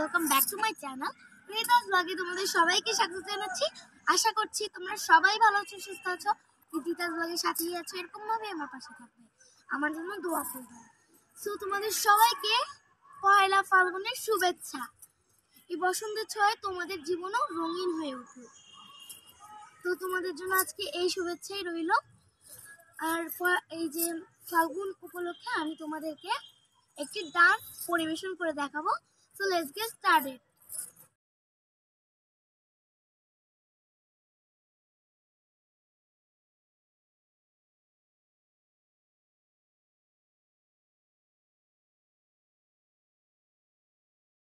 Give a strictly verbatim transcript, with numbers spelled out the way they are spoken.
Welcome back to my channel Hridita's ব্লগে তোমাদের সবাইকে স্বাগত জানাচ্ছি। আশা করছি তোমরা সবাই ভালো আছো, সুস্থ আছো, হৃদিতাস ব্লগের সাথেই আছো, এরকম ভাবে আমার পাশে থাকবে, আমার জন্য দোয়া করবে। সো তোমাদের সবাইকে পয়লা ফাল্গুনের শুভেচ্ছা। এই বসন্তের ছোঁয়ায় তোমাদের জীবনও রঙিন হয়ে উঠুক। তো তোমাদের জন্য আজকে এই শুভেচ্ছাই রইল। আর এই যে ফাল্গুন উপলক্ষে আমি তোমাদেরকে একটি ডান্স পরিবেশন করে দেখাবো। So let's get started.